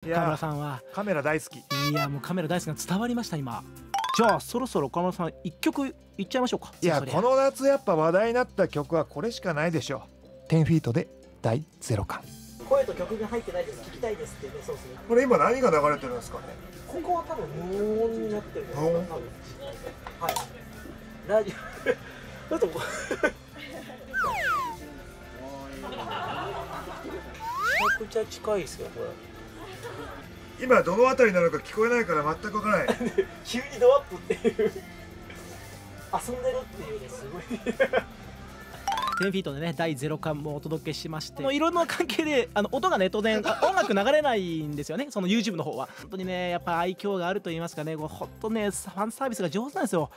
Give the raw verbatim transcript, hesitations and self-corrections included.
川村さんは。 カメラ大好き。 いやもうカメラ大好きな伝わりました今。じゃあそろそろ川村さん一曲いっちゃいましょうか。 いやこの夏やっぱ話題になった曲はこれしかないでしょ。テンフィートで第ゼロ感。 声と曲が入ってないです聞きたいですっていうね。そうですね。 これ今何が流れてるんですかね。 ここは多分無音になってるんですよ。 無音多分はいラジオちょっとこめちゃくちゃ近いですよこれ。 今どのあたりなのか聞こえないから全くわからない。 急にドアップっていう遊んでるっていうねすごいテンフィートでねだいゼロ感もお届けしまして、いろんな関係であの音がね当然音楽流れないんですよね、その YouTube の方は。本当にねやっぱ愛嬌があると言いますかね、本当ねファンサービスが上手なんですよ。